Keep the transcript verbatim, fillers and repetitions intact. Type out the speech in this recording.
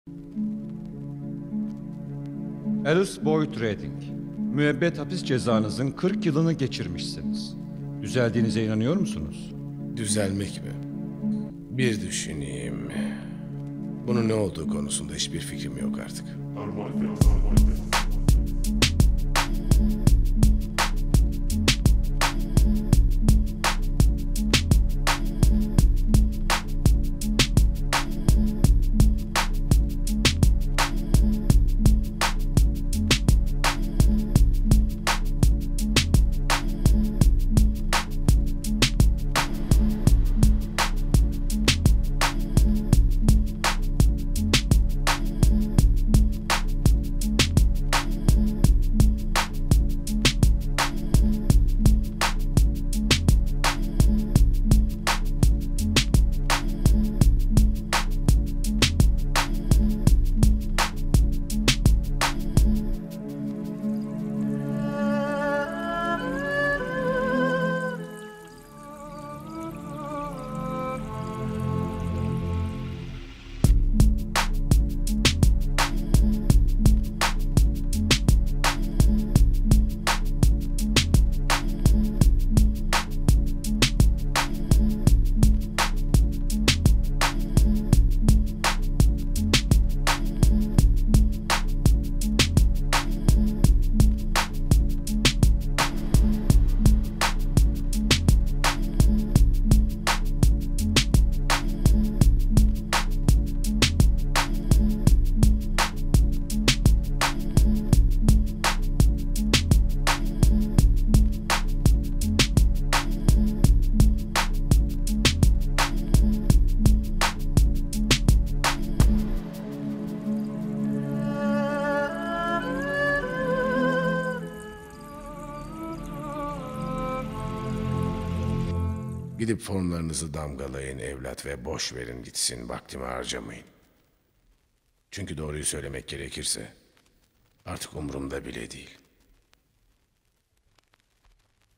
Alice Boyd Redding, müebbet hapis cezanızın kırk yılını geçirmişsiniz. Düzeldiğinize inanıyor musunuz? Düzelmek mi? Bir düşüneyim. Bunun ne olduğu konusunda hiçbir fikrim yok artık. Gidip formlarınızı damgalayın evlat ve boş verin gitsin, vaktimi harcamayın. Çünkü doğruyu söylemek gerekirse artık umurumda bile değil.